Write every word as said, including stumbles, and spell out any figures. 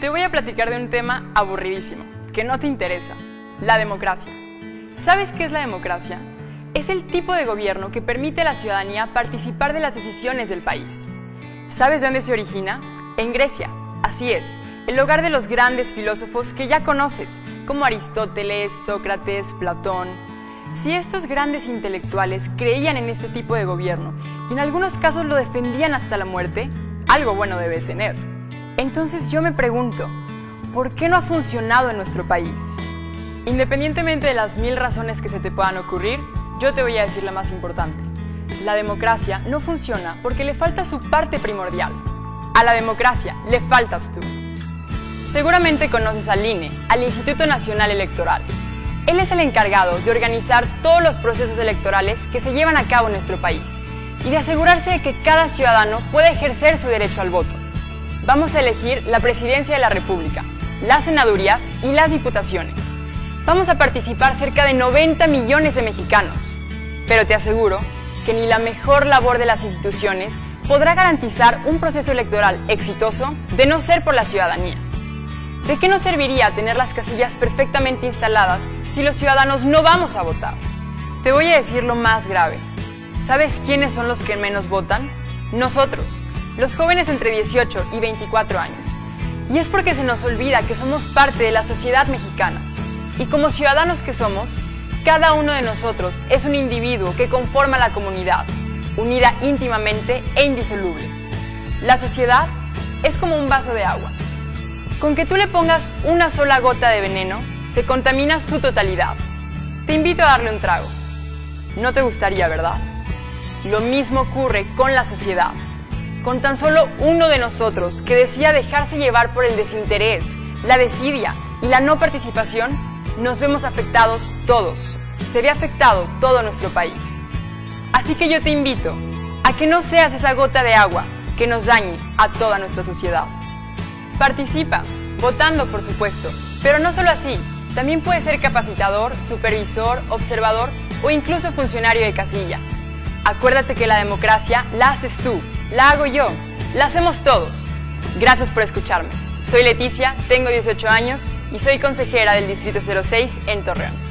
Te voy a platicar de un tema aburridísimo, que no te interesa, la democracia. ¿Sabes qué es la democracia? Es el tipo de gobierno que permite a la ciudadanía participar de las decisiones del país. ¿Sabes de dónde se origina? En Grecia, así es, el hogar de los grandes filósofos que ya conoces, como Aristóteles, Sócrates, Platón. Si estos grandes intelectuales creían en este tipo de gobierno y en algunos casos lo defendían hasta la muerte, algo bueno debe tener. Entonces yo me pregunto, ¿por qué no ha funcionado en nuestro país? Independientemente de las mil razones que se te puedan ocurrir, yo te voy a decir la más importante. La democracia no funciona porque le falta su parte primordial. A la democracia le faltas tú. Seguramente conoces al I N E, al Instituto Nacional Electoral. Él es el encargado de organizar todos los procesos electorales que se llevan a cabo en nuestro país y de asegurarse de que cada ciudadano pueda ejercer su derecho al voto. Vamos a elegir la presidencia de la República, las senadurías y las diputaciones. Vamos a participar cerca de noventa millones de mexicanos, pero te aseguro que ni la mejor labor de las instituciones podrá garantizar un proceso electoral exitoso de no ser por la ciudadanía. ¿De qué nos serviría tener las casillas perfectamente instaladas si los ciudadanos no vamos a votar? Te voy a decir lo más grave. ¿Sabes quiénes son los que menos votan? Nosotros, los jóvenes entre dieciocho y veinticuatro años. Y es porque se nos olvida que somos parte de la sociedad mexicana. Y como ciudadanos que somos, cada uno de nosotros es un individuo que conforma la comunidad, unida íntimamente e indisoluble. La sociedad es como un vaso de agua. Con que tú le pongas una sola gota de veneno, se contamina su totalidad. Te invito a darle un trago. No te gustaría, ¿verdad? Lo mismo ocurre con la sociedad. Con tan solo uno de nosotros que decida dejarse llevar por el desinterés, la desidia y la no participación, nos vemos afectados todos. Se ve afectado todo nuestro país. Así que yo te invito a que no seas esa gota de agua que nos dañe a toda nuestra sociedad. Participa, votando por supuesto, pero no solo así, también puedes ser capacitador, supervisor, observador o incluso funcionario de casilla. Acuérdate que la democracia la haces tú, la hago yo, la hacemos todos. Gracias por escucharme. Soy Leticia, tengo dieciocho años y soy consejera del Distrito cero seis en Torreón.